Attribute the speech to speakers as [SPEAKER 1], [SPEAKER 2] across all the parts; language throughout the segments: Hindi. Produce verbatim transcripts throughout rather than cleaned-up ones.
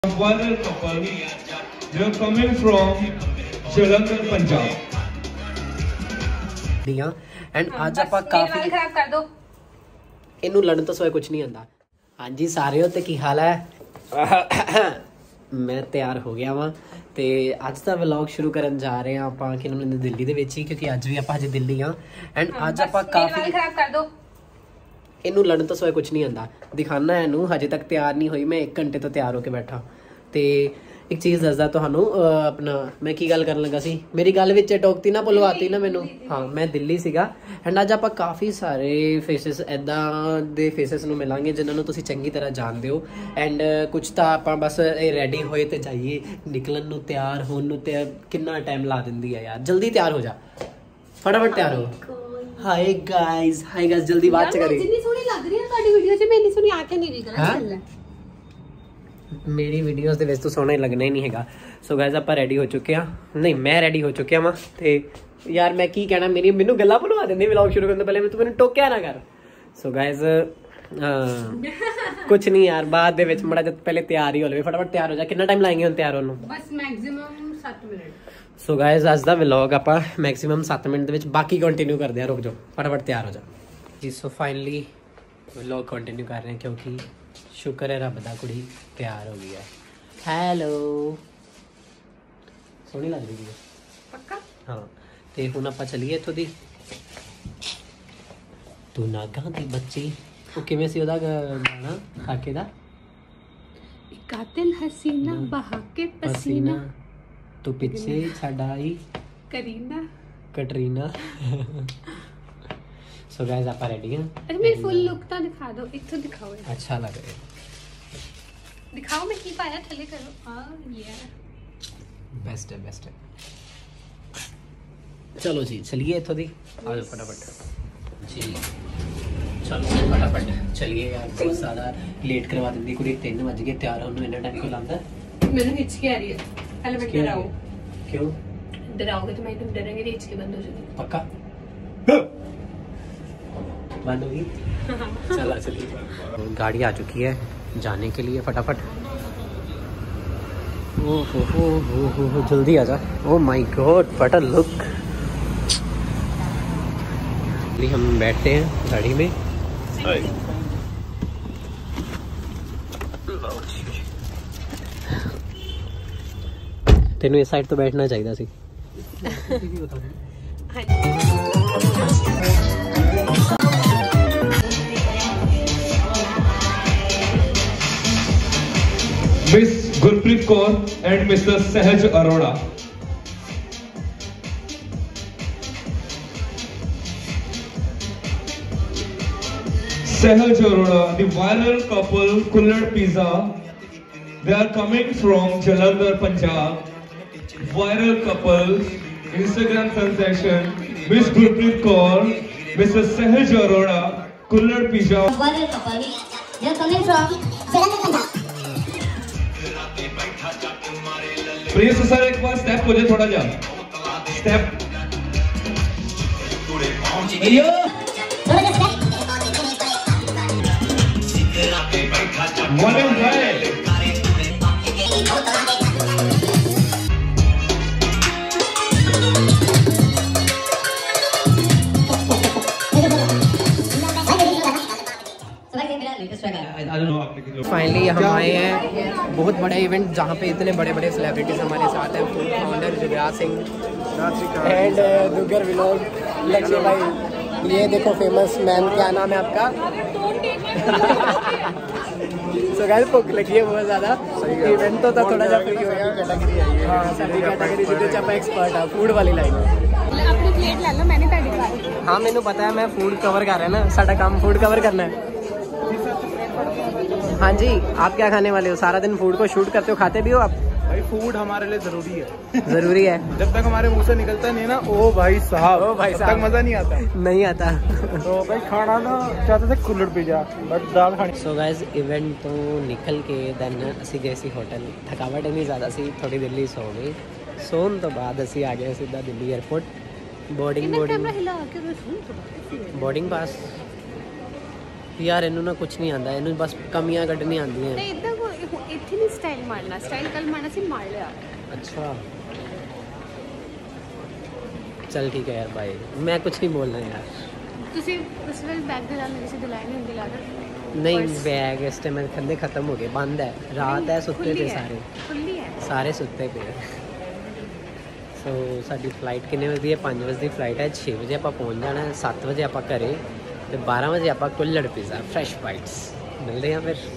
[SPEAKER 1] Viral couple, they are coming from Jalandhar, Punjab.
[SPEAKER 2] दिया एंड आज आप काफी
[SPEAKER 3] खराब कर दो
[SPEAKER 2] इनू लड़न तो सोए कुछ नहीं आंदा। हाँ जी सारे ते की हाल है? मैं तैयार हो गया वा ते अज दा व्लॉग शुरू करन जा रहे हैं आपां कि हमने दिल्ली दे विच ही, क्योंकि अज भी आपां हजे दिल्ली हां एंड अज आपां काफी
[SPEAKER 3] खराब कर दो
[SPEAKER 2] इनू लड़न तो सोए कुछ नहीं आंदा। दिखाना है इनू, हजे तक तैयार नहीं हुई, मैं एक घंटे तो तैयार होके बैठा। ते एक चीज़ दसदा तुहानू अपना मैं की गल करन लगा सी, मेरी गल विच टोकती ना भुलवाती ना मैनू। हाँ मैं दिल्ली सीगा एंड अज आपां काफ़ी सारे फेसिस इदां दे फेसिस नू मिलांगे जिन्हां नू तुसीं चंगी तरह जानदे हो एंड कुछ तां आपां बस रेडी होए ते जाइए, निकलन नू तैयार होण नू ते कितना टाइम ला दिंदी है यार। जल्दी तैयार हो जा, फटाफट तैयार हो। हाय गाइस, हाय गाइस जल्दी बात करें।
[SPEAKER 3] जितनी सोहनी लग रही है ਤੁਹਾਡੀ ਵੀਡੀਓ 'ਚ ਮੈਨੀ सोहनी आके नहीं रही करा चल
[SPEAKER 2] मेरी वीडियोस ਦੇ ਵਿੱਚ तो सोहना लगना ही नहीं हैगा। सो गाइस ਆਪਾਂ रेडी हो चुके हैं, नहीं मैं रेडी हो चुकिया वा ਤੇ यार मैं की कहना, मेरी ਮੈਨੂੰ ਗੱਲਾਂ ਬਣਵਾ ਦਿੰਦੇ ਵਲੌਗ शुरू करने ਤੋਂ पहले, मैं ਤੂੰ ਮੈਨੂੰ ਟੋਕਿਆ ਨਾ कर। सो गाइस कुछ नहीं यार, बाद ਦੇ ਵਿੱਚ ਮੜਾ ਜਦ ਪਹਿਲੇ ਤਿਆਰ ਹੀ ਹੋ ਲਵੇ, फटाफट तैयार हो जा। कितना टाइम लाएंगे ਹੁਣ ਤਿਆਰ ਹੋਣ ਨੂੰ?
[SPEAKER 3] बस मैक्सिमम सात मिनट।
[SPEAKER 2] सो गाइस अज दा व्लॉग आप मैक्सिमम सत्त मिनट ਦੇ ਵਿੱਚ बाकी कंटिन्यू करते हैं। रुक जाओ, फटाफट तैयार हो जा जी। सो फाइनली व्लॉग कंटिन्यू कर रहे हैं क्योंकि शुक्र है रब दा कुड़ी तैयार हो गई है। हेलो सोहनी लग रही है
[SPEAKER 3] पक्का?
[SPEAKER 2] हाँ तो हुण आपां चलीए इत्थों दी। तू नागा दी बच्ची वो किवें सी ओदा गाना काके दा?
[SPEAKER 3] कातिल हसीना बहा के पसीना
[SPEAKER 2] तू पिछे छड़ाई
[SPEAKER 3] करीना
[SPEAKER 2] कटरीना। सो गाइस आप रेडी हैं?
[SPEAKER 3] अरे मेरी फुल लुक तो दिखा दो, एक तो दिखाओ।
[SPEAKER 2] अच्छा लग रहा है,
[SPEAKER 3] दिखाओ मैं की पाया थले करो। हां ये
[SPEAKER 2] बेस्ट है, बेस्ट है। चलो जी चलिए इत्थों दी आ जाओ फटाफट जी। चलो फटाफट चलिए यार, बहुत ज़्यादा लेट करवा देंदी कुड़ी। तीन बज गए, तैयार होने इतना टाइम क्यों लाता?
[SPEAKER 3] मैंने हिचकी आ रही है, पहले मैं डराओ।
[SPEAKER 2] क्यों
[SPEAKER 3] डराओगे तो मैं तुम डरेंगे, हिचकी बंद हो जाएगी।
[SPEAKER 2] पक्का बंद होगी? चला चलिए, गाड़ी आ चुकी है जाने के लिए, फटाफट। ओ हो हो हो हो हो जल्दी आ जा। Oh my god what a look. हम बैठते हैं गाड़ी में। तेनू इस साइड तो बैठना चाहिए सी।
[SPEAKER 1] Miss Gurpreet Kaur and Mister Sahaj Arora. Sahaj Arora, the viral couple Kullad Pizza, they are coming from Jalandhar, Punjab. Viral couple, Instagram sensation, Miss Gurpreet Kaur, Mister Sahaj Arora, Kullad Pizza.
[SPEAKER 4] Viral couple, they are coming from Jalandhar, Punjab.
[SPEAKER 1] प्रिय सर एक बार स्टेप हो जाए थोड़ा जा स्टेप। अयो वन एंड राइट।
[SPEAKER 2] फाइनली हम आए हैं बहुत बड़ा इवेंट जहाँ पे इतने बड़े बड़े सेलिब्रिटीज हमारे साथ हैं। Food founder Jugraj Singh and Dugar Vinod Lakshya भाई। ये देखो फेमस मैन, क्या नाम है आपका? सो गाइस भुख लगी है बहुत ज़्यादा। इवेंट तो था थोड़ा जा फ्री हो गया। हाँ साडी कैटेगरी जिहदे च आपां एक्सपर्ट आ फूड वाली लाइन।
[SPEAKER 3] अपनी प्लेट ले लो, मैंने ਤੁਹਾਡੀ पाई।
[SPEAKER 2] हाँ मैंने पता है, मैं फूड कवर कर रहा है ना, साडा काम फूड कवर करना है। हाँ जी आप क्या खाने वाले हो? सारा दिन फूड को शूट करते हो, खाते भी हो आप?
[SPEAKER 5] भाई फूड हमारे लिए जरूरी है।
[SPEAKER 2] जरूरी है,
[SPEAKER 5] जब तक हमारे मुंह से निकलता नहीं ना ओ भाई साहब,
[SPEAKER 2] ओ भाई
[SPEAKER 5] तब
[SPEAKER 2] साहब
[SPEAKER 5] तक मजा नहीं आता।
[SPEAKER 2] नहीं आता।
[SPEAKER 5] तो भाई खाना ना चाहते थे कुल्लड़ पिज़्ज़ा, बट दाल खानी।
[SPEAKER 2] सो गाइस इवेंट तो निकल के दैन असी गए सी होटल। थकावट नहीं ज़्यादा सी, थोड़ी दिल्ली सो गई। सोन तो बाद असी आ गए सीधा Delhi airport. Boarding boarding boarding pass यार इनू ना कुछ नहीं आता, इनू बस कमियां कढ़नी आंदी हैं।
[SPEAKER 3] नहीं इतना को ਹੁਣ ਇੱਥੇ ਨਹੀਂ ਸਟਾਈਲ ਮਾਰਨਾ, ਸਟਾਈਲ ਕੱਲ ਮਾਰਨਾ ਸੀ, ਮਾਰ ਲਿਆ।
[SPEAKER 2] अच्छा चल ठीक है यार, बाय। मैं कुछ नहीं बोलना यार।
[SPEAKER 3] ਤੁਸੀਂ ਉਸ ਵੇਲੇ ਬੈਗ ਦੇ ਨਾਲ ਮੇਰੇ ਸੇ ਦਿਲਾਈ ਨਹੀਂ ਹੁੰਦੀ ਲਾਣਾ।
[SPEAKER 2] नहीं बैग इस टाइम खंदे खत्म हो गए, बंद है, रात है, सुते थे सारे,
[SPEAKER 3] खुली है
[SPEAKER 2] सारे सुते पे। सो साडी फ्लाइट कितने बजे है? पाँच बजे की फ्लाइट है। छे बजे आप पहुँच जाना है, सत्त बजे आप घरे, तो बारह बजे आप कुल्लड़ पिज़्ज़ा फ्रैश बाइट्स मिलते हैं फिर।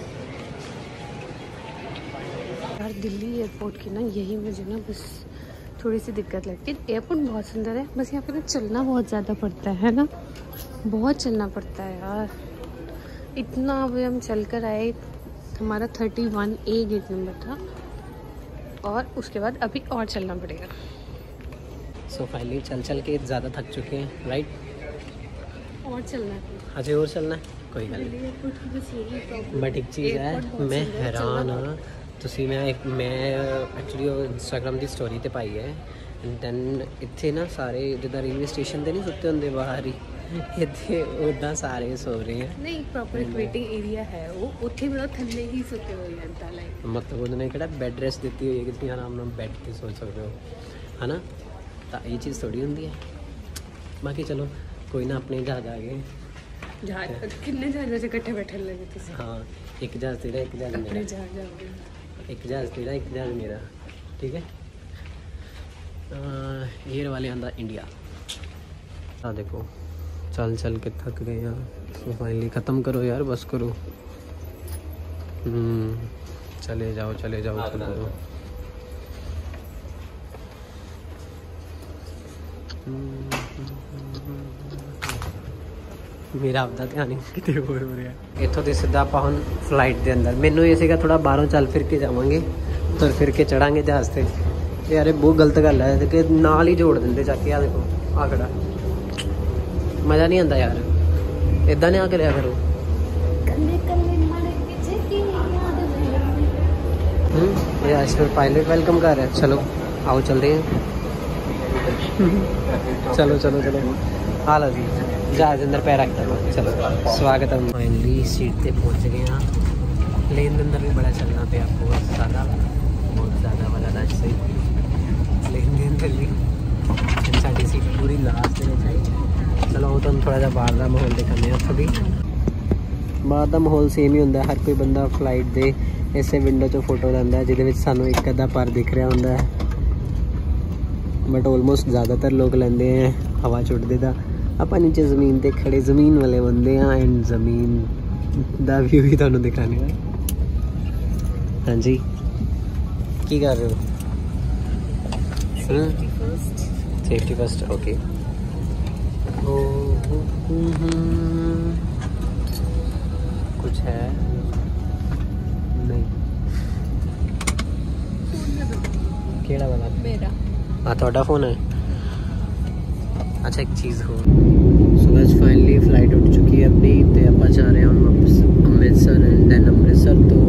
[SPEAKER 3] यार दिल्ली एयरपोर्ट की ना यही मुझे ना बस थोड़ी सी दिक्कत लगती है। एयरपोर्ट बहुत सुंदर है, बस यहाँ पे ना चलना बहुत ज़्यादा पड़ता है ना, बहुत चलना पड़ता है यार। इतना अभी हम चल कर आए, हमारा thirty one A gate number था, और उसके बाद अभी और चलना पड़ेगा।
[SPEAKER 2] सो फाइनली चल चल के ज़्यादा थक चुके हैं, राइट?
[SPEAKER 3] और चलना है
[SPEAKER 2] अजय और चलना है, कोई गल नहीं।
[SPEAKER 3] एयरपोर्ट की बस यही प्रॉब्लम।
[SPEAKER 2] बट एक चीज़ है, मैं हैरान हाँ, ਤੁਸੀਂ मैं एक मैं एक्चुअली इंस्टाग्राम की स्टोरी तो पाई है, एंड दैन इत्थे ना सारे जिदा रेलवे स्टेशन ते नहीं सुते होंगे बाहर ही, इत्थे उदा सारे सो रहे हैं।
[SPEAKER 3] नहीं प्रॉपर एक वेटिंग एरिया है वो, उत्थे मतलब थल्ले ही सुते हुए हैं लाइक,
[SPEAKER 2] मतलब उन्होंने किहड़ा बेड रेस्ट दी हुई है कि तुसीं आराम नाल बैठ के सो सकते हो, है ना? तो ये चीज़ थोड़ी होंगी है। बाकी चलो कोई ना, अपने जहाज आ गए।
[SPEAKER 3] जहाज कितने जहाज़ों से इकट्ठे बैठे लगे तुसीं?
[SPEAKER 2] हाँ, एक जहाज तेरा, एक जहाज
[SPEAKER 3] अपने
[SPEAKER 2] मेरा,
[SPEAKER 3] जहाज जाओगे,
[SPEAKER 2] एक जहाज तेरा, एक जहाज मेरा, ठीक है? एयर वाले आंदा इंडिया। हाँ देखो, चल चल के थक गए यार, तो फाइनली ख़त्म करो यार, बस करो। हम्म, चले जाओ चले जाओ चले जाओ। मेरा आपका ध्यान ही कितने होर हो रहा है। इतों तो सीधा आप हम फ्लाइट के अंदर, मैनू ये सीगा थोड़ा बाहरों चल फिर के जावांगे, तुर फिर के चढ़ांगे जहाज़ से। यार बहुत गलत गल है कि नाल ही जोड़ देंगे जाके, आ देखो आ खड़ा, मज़ा नहीं आता यार, इदा नहीं आ करिया करो। हम्म, ये आज फिर पायलट वेलकम कर रहा है। चलो आओ चल रहे हैं। चलो चलो चलो, आ लो जी, जहाज अंदर पैर रखता है। चलो स्वागत है। फाइनली सीट पे पहुंच गए हैं। प्लेन के अंदर भी बड़ा चलना पे आपको, बहुत ज़्यादा बहुत ज़्यादा वाला रश से प्लेन के अंदर भी साड़ी सीट पूरी लास्ट में चाहिए। चलो वो तुम थोड़ा जा बाहर का माहौल दिखाने उत्थों भी बाहर का माहौल सेम ही होंगे। हर कोई बंदा फ्लाइट दे इसे विंडो चो फोटो लैंदा है, जिहदे विच सानू एक अद्धा पर दिख रहा होंदा है, बट ऑलमोस्ट ज़्यादातर लोग लेंदे हैं हवा छुटदे दा। ਆਪਾਂ नीचे ज़मीन ते खड़े ज़मीन वाले बंदे हाँ, एंड ज़मीन दा व्यू ही तुहानू दिखाने हैं। हाँ जी, की कर रहे हो? Safety first, okay. कुछ है नहीं, केड़ा वाला?
[SPEAKER 3] मेरा।
[SPEAKER 2] हाँ थोड़ा फोन है। अच्छा एक चीज़ हो, सो गाइस फाइनली फ्लाइट उठ चुकी है अपनी, तो आप जा रहे हैं हम वापस अमृतसर, एंड देन अमृतसर तो